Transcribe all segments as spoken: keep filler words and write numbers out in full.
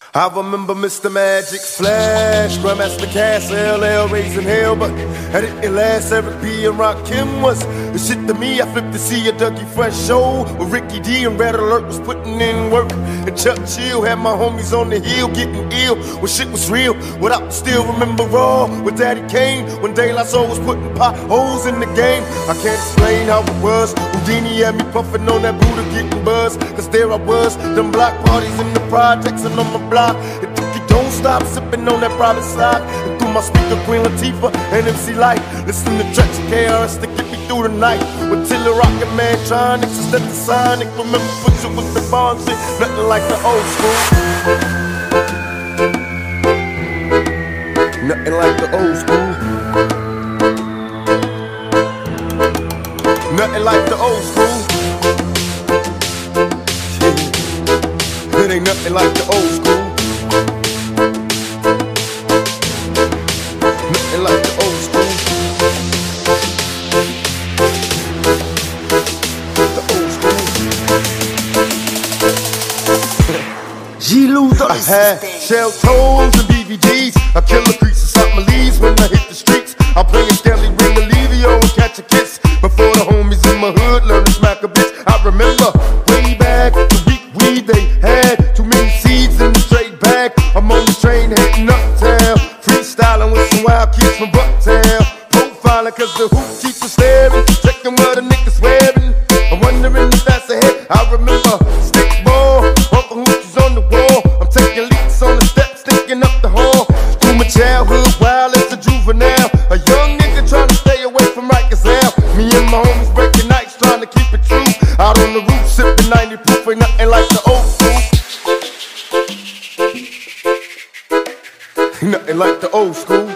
I remember Mister Magic Flash, Grandmaster Cass, L L raising hell, but that didn't last. Eric B and Rakim was the shit to me. I flipped to see a Dougie Fresh show where Ricky D and Red Alert was putting in work, and Chuck Chill had my homies on the hill getting ill when shit was real. What I still remember raw with Daddy Kane when De La Soul was putting potholes in the game. I can't explain how it was. Houdini had me puffing on that Buddha getting buzz, cause there I was, them block parties in the projects and on my block. It took you don't stop sipping on that private stock, and through my speaker Queen Latifah and M C Light, listen to tracks of K R S to get me through the night. With Tiller Rocket Mantronics instead of Sonic. Remember Butcher with the Bond shit, nothing like the old school. Nothing like the old school. Nothing like the old school. Yeah. It ain't nothing like the old school. Nothing like the old school. The old school. G-Luther. I had shell toes and B V Ds. I kill the crease and stop my leaves when I hit the streets. I play a Stanley Ring Olivio and catch a kiss before the homies in my hood learn to smack a bitch. I remember way back the week weed they had, too many seeds in the straight bag. I'm on the train heading uptown, freestyling with some wild kids from Bucktown, profiling cause the hoop keeps us staring, checking what a nigga's wearing. I'm wondering if that's a hit. I remember stick ball, bumping hoochies on the wall. I'm taking leaps on the steps, sticking up the hall. Through my childhood, wild as a juvenile, a young nigga trying to stay away from Rikers Ave. Me and my homies breaking nights, trying to keep it true. Out on the roof, sipping ninety proof, ain't nothing like the old school. Ain't nothing like the old school.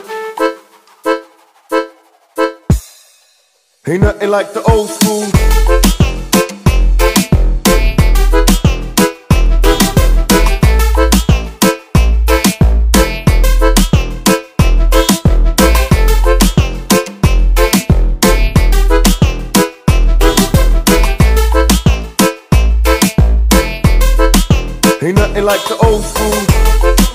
Ain't nothing like the old school. Ain't nothing like the old school.